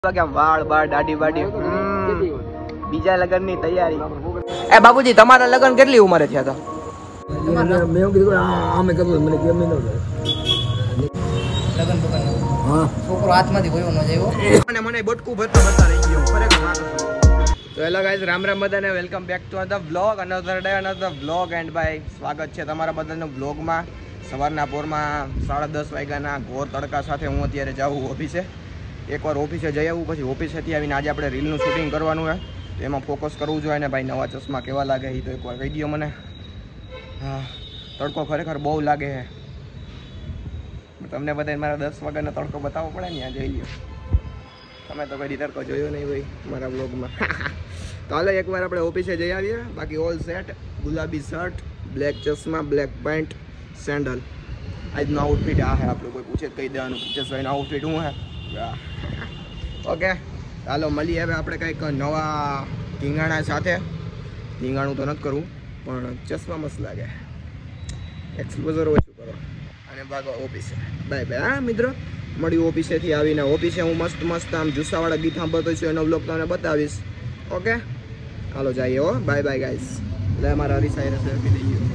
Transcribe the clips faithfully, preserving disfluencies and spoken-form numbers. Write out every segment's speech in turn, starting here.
વાળ બાળ દાઢી બાઢી બીજા લગ્ન ની તૈયારી. એ બાબુજી તમારા લગ્ન કેટલી ઉંમરે થયા હતા? મેં કીધું આમે કીધું મને કેમ ન થાય લગન બગન હા છોકરો હાથમાંથી ગયો ન જાય અને મને બટકું ભરતા ભરતા રહી ગયો ખરેખર વાત. તો હેલો ગાઈઝ, રામ રામ બધાને, welcome back to another vlog, another day another vlog. And ભાઈ સ્વાગત છે તમારા બધાનું વ્લોગમાં. સવારના પોરમાં સાડા દસ વાગ્યાના ઘોર તડકા સાથે હું અત્યારે જાઉં ઓફિસે. એકવાર ઓફિસે જઈ આવું, પછી ઓફિસેથી આવીને આજે આપણે રીલનું શૂટિંગ કરવાનું છે, તો એમાં ફોકસ કરવું જોઈએ ને ભાઈ. નવા ચશ્મા કેવા લાગે એ તો એકવાર કહી દો મને. હા, તડકો ખરેખર બહુ લાગે છે. તમને બધાને મારા દસ વાગ્યાનો તડકો બતાવવો પડે ને, આ જોઈ લો. તમે તો કઈ તડકો જોયો નહીં ભાઈ મારા બ્લોગમાં. તો હાલો એકવાર આપણે ઓફિસે જઈ આવીએ. બાકી ઓલ સેટ, ગુલાબી શર્ટ, બ્લેક ચશ્મા, બ્લેક પેન્ટ, સેન્ડલ. આજનું આઉટફિટ આ છે આપણું. કોઈ પૂછે કહી દેવાનું પિક્ચર્સભાઈનું આઉટફિટ શું છે. ઓકે ચાલો મળીએ હવે આપણે કંઈક નવા ઢીંગાણા સાથે. ઢીંગાણું તો નથી કરવું, પણ ચશ્મા મસ્ત લાગે. એક્સપોઝર ઓછું કરો અને ભાગો ઓફિસે. Bye bye. હા મિત્રો, મળ્યું ઓફિસેથી આવીને. ઓફિસે હું મસ્ત મસ્ત આમ જુસ્સાવાળા ગીત સાંભળતો છું, એનો બ્લોગ તમને બતાવીશ. ઓકે ચાલો જઈએ. હો બાય બાય ગાઈસ. લે મારા હરીસાઈને સેલ્ફી લઈ ગયો.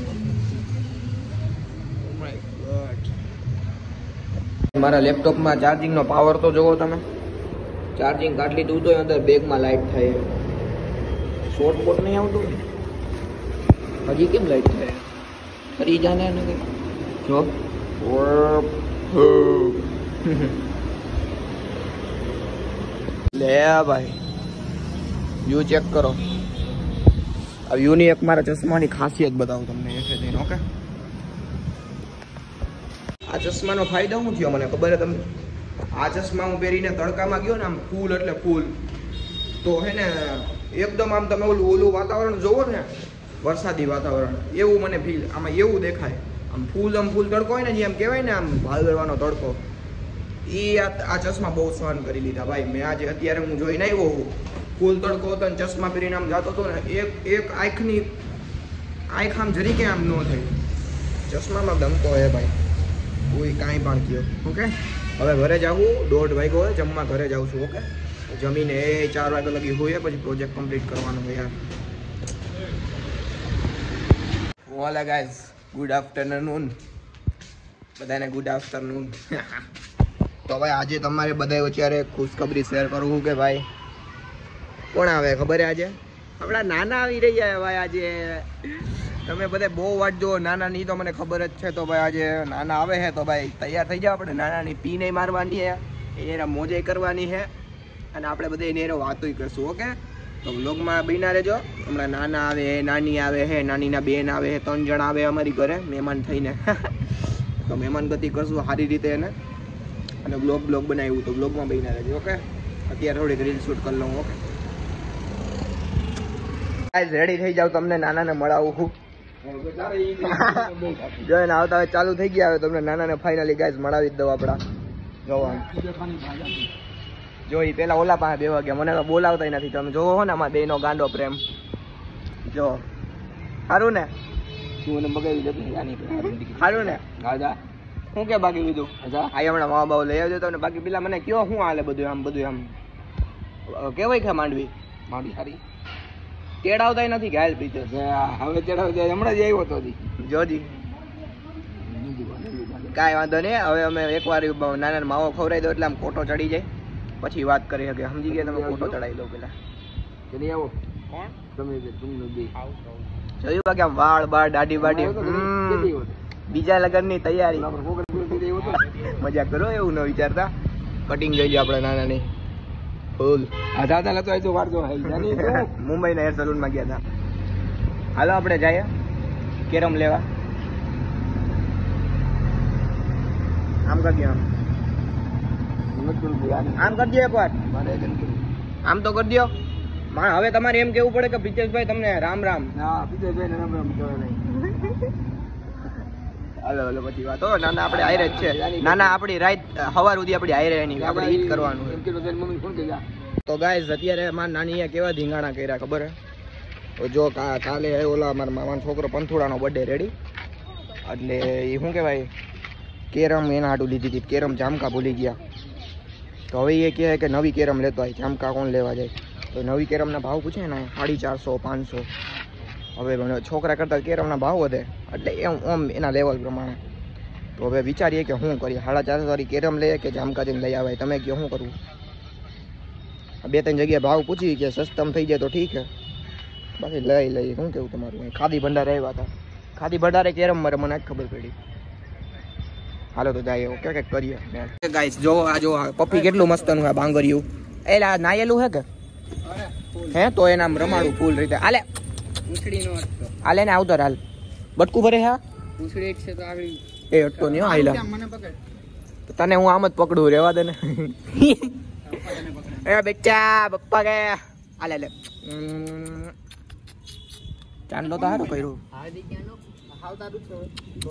મારા લેપટોપમાં ચાર્જિંગનો પાવર તો જોવો તમે. ચાર્જિંગ કાઢી લીધું તો અંદર બેગમાં લાઇટ થાય. શોર્ટ બોટ નહીં આવતું હજી કેમ લાઇટ થાય? ફરી જાને ને કંઈ જો. લે ભાઈ વ્યૂ ચેક કરો. આ વ્યૂની એક મારા ચશ્માની ખાસિયત બતાવું તમને એ છે. ઓકે, આ ચશ્માનો ફાયદો શું થયો મને ખબર છે તમને? આ ચશ્મા હું પહેરીને તડકામાં ગયો ને, આમ ફૂલ એટલે ફૂલ, તો હે ને એકદમ આમ તમે ઓલું ઓલું વાતાવરણ જોવો ને, વરસાદી વાતાવરણ, એવું મને ફીલ આમાં એવું દેખાય. આમ ફૂલ આમ ફૂલ તડકો હોય ને, જેમ કહેવાય ને આમ ભાદરવાનો તડકો, એ આ ચશ્મા બહુ સહન કરી લીધા ભાઈ. મેં આજે અત્યારે હું જોઈને આવ્યો હું, ફૂલ તડકો હતો ને ચશ્મા પહેરીને આમ જતો હતો ને, એક એક આંખની આંખ આમ જરીકે આમ ન થઈ. ચશ્મામાં દમકો હે ભાઈ, કોઈ કાંઈ પણ કયો. ઓકે, હવે ઘરે જાવું. દોઢ વાગ્યો હોય, જમવા ઘરે જાઉં છું. ઓકે, જમીને એ ચાર વાગ્યા લગી હોય, પછી પ્રોજેક્ટ કમ્પ્લીટ કરવાનો હોય યાર. ઓલા ગાઈઝ, ગુડ આફ્ટરનૂન બધાને. Good afternoon. તો ભાઈ આજે તમારે બધા અત્યારે ખુશખબરી શેર કરવું કે ભાઈ કોણ આવે ખબર છે? આજે આપણા નાના આવી રહ્યા છે ભાઈ. આજે તમે બધા બહુ વાટ જુઓ નાનાની, તો મને ખબર જ છે. તો ભાઈ આજે નાના આવે છે, તો ભાઈ તૈયાર થઈ જાવ. આપણે નાનાની પી નહીં મારવાની છે, એને મોજે કરવાની છે, અને આપણે બધા એને વાતો કરશું. ઓકે, તો વ્લોગમાં બન્યા રહેજો. હમણાં નાના આવે, નાની આવે છે, નાનીના બેન આવે છે, ત્રણ જણ આવે અમારી ઘરે મહેમાન થઈને. તો મહેમાન ગતિ કરશું સારી રીતે એને, અને બ્લોગ બ્લોગ બનાવ્યું તો બ્લોગમાં બન્યા રહેજો. ઓકે, અત્યારે થોડીક રીલ શૂટ કરી લઉં. ઓકે ગાઈઝ, રેડી થઈ જાવ, તમને નાનાને મળાવું છું. જોઈને આવતા હવે ચાલુ થઈ ગયા. હવે તમને નાનાને ફાઇનલી ગાઈઝ મળાવી જ દઉં આપણા. જોવા જોઈ પેલા ઓલા પાસે બે વાગ્યા, મને તો બોલાવતા નથી. તમે જોવો હો ને આમાં બે નો ગાંડો પ્રેમ. જો સારું ને, તું મને બગાવી દે સારું ને. શું કે બાકી બીજું? આ હમણાં મા બાપ લઈ આવજો તમને. બાકી પેલા મને કયો શું હાલે બધું? આમ બધું આમ કેવાય કે માંડવી માંડવી સારી તેડાવતા નથી કે હાલ પીતે હવે તેડાવતા. હમણાં જ આવ્યો હતો જોજી, કાંઈ વાંધો નહીં. હવે અમે એકવાર નાના માવો ખવડાવી દો એટલે આમ ફોટો ચડી જાય, પછી વાત કરી શકે. સમજી ગયા તમે? ફોટો ચડાવી દો પેલા. નહીં આવો કોણ તમે જોયું કે આમ વાળ બાળ દાઢી બાઢી બીજા લગ્ન ની તૈયારી. મજા કરો, એવું ન વિચારતા. કટિંગ જોઈ લો આપણે નાનાની ફૂલ. મુંબઈ ના હેર સલૂન માં ગયા હતા. હાલો આપણે જઈએ કેરમ લેવા. આમ કરી આમ આમ કરી દો એક વાર. આમ તો કરી દો. હવે તમારે એમ કેવું પડે કે પિતેશભાઈ તમને રામ રામ. પિતેશભાઈ રામ રામ હાલો હાલો પછી વાત. હો નાના આપણે હારે જ છે. નાના આપણી રાત સવાર સુધી આપણી હારે એની આપણે ઈટ કરવાનું. તો ગાઈઝ અત્યારે મારા નાનીએ કેવા ધીંગાણા કર્યા ખબર હે? જો કાલે ઓલા મારા મામાનો છોકરો પંથુડાનો બર્થડે રેડી, એટલે એ શું કહેવાય કેરમ એના હાટું લીધી હતી. કેરમ જામકા ભૂલી ગયા. તો હવે એ કહે કે નવી કેરમ લેતો હોય જામકા કોણ લેવા જાય તો નવી કેરમના ભાવ પૂછે ને સાડી ચારસો પાંચસો હવે છોકરા કરતાં કેરમના ભાવ વધે એટલે એમ ઓમ એના લેવલ પ્રમાણે તો હવે વિચારીએ કે શું કરીએ સાડા ચારસો વાળી કેરમ લઈએ કે જામકા જઈને લઈ આવે તમે કહો શું કરવું બે ત્રણ જગ્યાએ ભાવ પૂછી કે સસ્તમ થઈ જાય તો ઠીક છે બાકી લઈ લઈએ શું કેવું તમારું ખાદી ભંડારે આવ્યા હતા ખાદી ભંડારે કેરમ મારે મને ખબર પડી હાલો તો જાય ઓકે કંઈક કરીએ ગાઈસ જો આ જો પપ્પી કેટલું મસ્તનું આ બાંગરિયું એટલે આ નાયેલું હે કે હે તો એના રમાડું ફૂલ રીતે હાલે ઉછળીનો અટકો હાલે ને આવતો હાલ બટકું ભરે હા ઉછળી છે તો આગળ એ અટકો નહીં હાઈલા મને પકડ તને હું આમ જ પકડું રેવા દે ને એ બેટા પપ્પા કે હાલે લે ચાંદલો તો હારો કર્યું હાદી ક્યાંનો હાવતા દુખ તો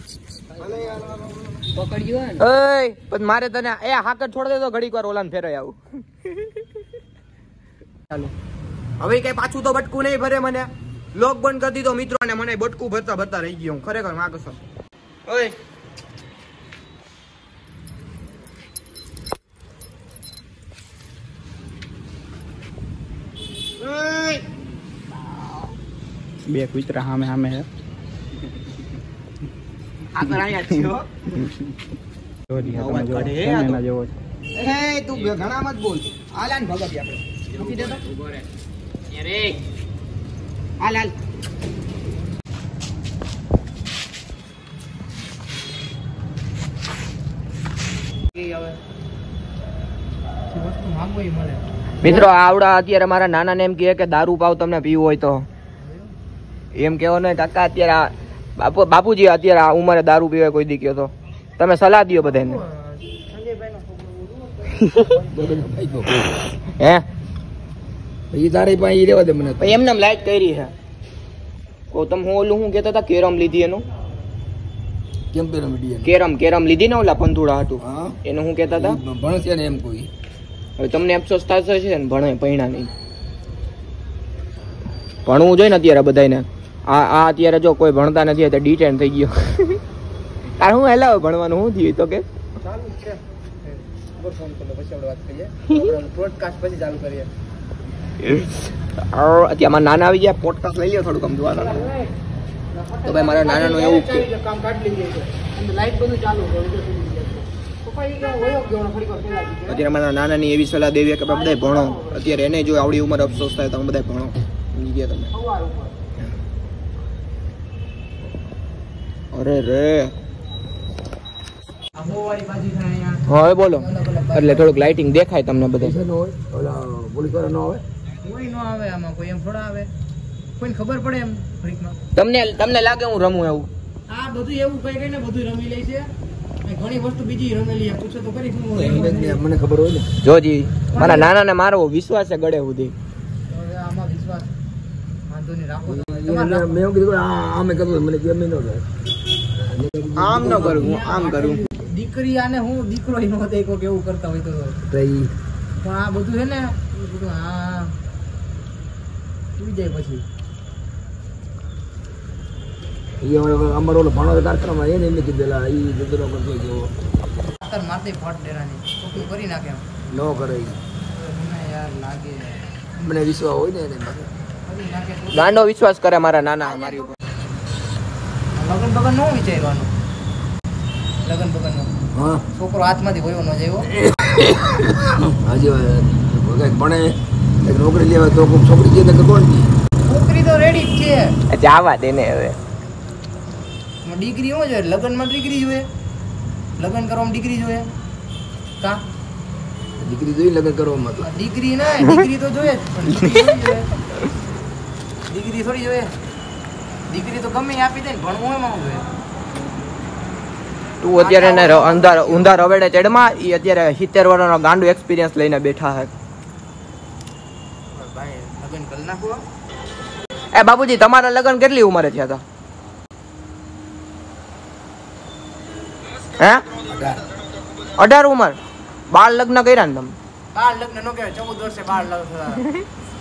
પકડ્યો ને ઓય પણ મારે તને એ હાકર છોડ દે તો ઘડીક વાર ઓલાને ફેરાય આવું ચાલો હવે કઈ પાછું તો બટકું નહીં ભરે મને લોક બંધ કરી દીધો મિત્રો ને મને બટકું ભરતા ભરતા રહી ગયો હું ખરેખર માં કસમ ઓય બે કુતરા સામે સામે હે આગળ આયા છો જોડી હા તમે જો એના જેવો એ તું ઘણા મત બોલ હાલાન ભગત આપણે મૂકી દે તો ઉભો રે અરે હાલ હાલ મિત્રો આવડા અત્યારે મારા નાના ને એમ કહે કે દારૂ પાવ તમને પીવું હોય તો એમ કેવો ને કાકા અત્યારે બાપુ બાપુજી અત્યારે આ ઉંમરે દારૂ પીવે કોઈ દી કયો તો તમે સલાહ દો બધાને હે એ તારે પાસે ઈ રેવા દે મને એમને લાઈટ કરી છે કો તમે હું ઓલું હું કહેતા હતા કેરમ લીધી એનું કેમ પિરામિડ કેરમ કેરમ લીધી ને ઓલા પંતુડા હતું હા એનું હું કહેતા હતા ભણશે ને એમ કોઈ હવે તમને અફસોસ થશે છે ને ભણે પૈણા નહીં ભણવું જોઈએ ને અત્યારે બધાને આ આ અત્યારે જો કોઈ ભણતા નથી તો ડિટેન થઈ ગયો તાર હું હેલાવ ભણવાનું શું થયું તો કે ચાલુ છે ઉપર ફોન કરો પછી આપણે વાત કરીએ પોડકાસ્ટ પછી ચાલુ કરીએ અત્યારે મારા નાના આવી ગયા પોડકાસ્ટ લઈ લ્યો થોડુંક આમ જોવા તો ભાઈ મારા નાનાનું એવું કે કામ કાઢી લઈએ છે અને લાઈટ બધું ચાલુ છે પપ્પા ઈ કે વયો ગયો થોડીક વાર પહેલા દીધી અત્યારે મારા નાનાની એવી સલાહ દેવી કે બધા ભણો અત્યારે એને જો આવડી ઉંમર અફસોસ થાય તો તમે બધા ભણો સમજી ગયા તમે સવાર ઉપર અરે રે આ મોવાળી બાજુ છે અહીંયા હા હવે બોલો એટલે થોડુંક લાઇટિંગ દેખાય તમને બધે હોય ઓલા પોલીસ વાળા ન આવે કોઈ ન આવે આમાં કોઈ એમ થોડા આવે કોઈને ખબર પડે એમ ઘડીકમાં તમને તમને લાગે હું રમું એવું આ બધું એવું કઈ કઈ ને બધું રમી લે છે અને ઘણી વસ્તુ બીજી રમેલી છે પૂછો તો કરી શું મને ખબર હોય ને જોજી મારા નાના ને મારો વિશ્વાસ છે ગળે સુધી હવે આમાં વિશ્વાસ વાંધો નહીં રાખો મેં એવું કીધું આ આમે કરવું મને કેમ ન કરે આમ ન કરું હું આમ કરું દીકરી આને હું દીકરો નો દેખો કેવું કરતા હોય તો રહી પણ આ બધું છે ને એ બધું હા સુઈ જાય પછી એ અમારો ઓલો ભણો કાર્યક્રમ એને એમને કીધેલા એ દુધરો કરતો ગયો ખાતર મારતી ફટ ડેરાની કોકું કરી નાખે એમ ન કરે ઈ. મને યાર લાગે મને વિશ્વાસ હોય ને એને પાસે. કરી નાખે તો ગાંડો વિશ્વાસ કરે મારા નાના મારી ઉપર લગન બગન નો વિચારવાનું લગન બગન નો હા છોકરો હાથમાંથી વયો ન જાય હો હજી કંઈક ભણે એક નોકરી લેવા તો કોઈ છોકરી છે કે કોણ દી છોકરી તો રેડી જ છે જાવા દે ને હવે ડિગ્રી શું જોઈએ લગ્નમાં ડિગ્રી જોઈએ લગ્ન કરવામાં ડિગ્રી જોઈએ કા દીકરી જોઈ લગ્ન કરવામાં તો ડિગ્રી ના ડિગ્રી તો જોઈએ જ પણ ડિગ્રી થોડી જોઈએ ડિગ્રી થોડી જોઈએ ડિગ્રી તો ગમે એ આપી દે ને ભણવું એમાં શું જોઈએ તું અત્યારે એને ર- અંધાર ઊંધા રવેડે ચડમાં એ અત્યારે સિત્તેર વર્ષનો ગાંડો એક્સપિરિયન્સ લઈને બેઠા છે ભાઈ લગ્ન કરી નાખો એ બાપુજી તમારા લગ્ન કેટલી ઉંમરે થયા હતા હે અઢાર ઉંમર બાળ લગ્ન કર્યા ને તમે બાળ લગ્ન નો કહેવાય ચૌદ વર્ષે બાળ લગ્ન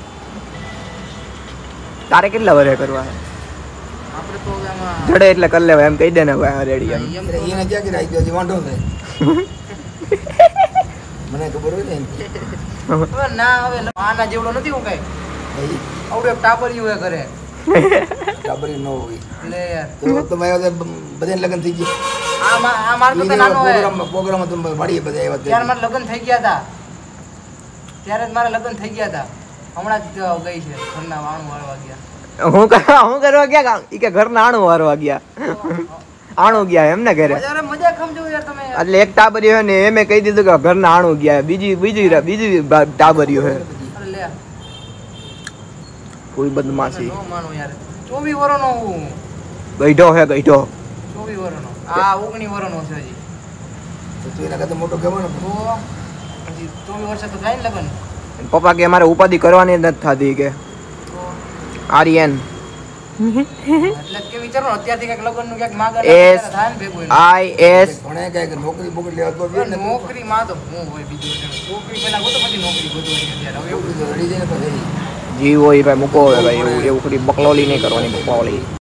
તારે કેટલા વર્ષે કરવા છે આપણે તો હવે આમાં જડે એટલે કરી લેવાય એમ કહી દે ને ભાઈ રેડી એમ એમ તો એને ક્યાં કે રાખી દો વાંધો થાય મને ખબર હોય ને હવે ના હવે આના જેવડો નથી હું કઈ આવડે ટાબરિયું એ કરે ટાબરી ન હોય લે યાર તો તમે આવ્યા તો બધાને લગ્ન થઈ ગયા આ મા આ માર તો નાનો હે પ્રોગ્રામ પ્રોગ્રામ તમે વાડીએ બધા આવ્યા ત્યારે મારા લગ્ન થઈ ગયા હતા ત્યારે જ મારા લગ્ન થઈ ગયા હતા હમણાં જ ગઈ છે ઘરના વાણું વાળવા ગયા હું કરવા હું કરવા ગયા ઈ કે ઘરના આણું વારવા ગયા આણું ગયા એમ ને ઘરે અરે મજા સમજો યાર તમે એટલે એક ટાબરિયો હે ને એમે કહી દીધું કે ઘરના આણું ગયા બીજી બીજી બીજી ટાબરિયો હે અરે લે કોઈ બદમાશી નો માનો યાર ચોવીસ વર્ષનો હું ગઈઢો હે ગઈઢો ચોવીસ વર્ષનો આ ઓગણીસ વર્ષનો છે હજી તો તું એના કરતા મોટો કહેવાનો તો હજી ચોવીસ વર્ષે તો થાય ને લગ્ન પપ્પા કે અમારે ઉપાધિ કરવાની જ નથી થતી કે તો આર્યન એટલે કે વિચારો અત્યારથી કઈક લગ્ન નું ક્યાંક માગા એસ થાય ને ભેગું એનું. આઈ એસ ભણે કઈ નોકરી બોકરી લેવા તો હવે નોકરી માં તો હું હોય બીજું એટલે છોકરી પેલા ગોતો પછી નોકરી ગોતવાની અત્યારે હવે એવું રડી જાય ને પછી જીવ હોય ભાઈ મૂકો હવે ભાઈ એવું એવું ખરી બકલોલી નહીં કરવાની બકલોલી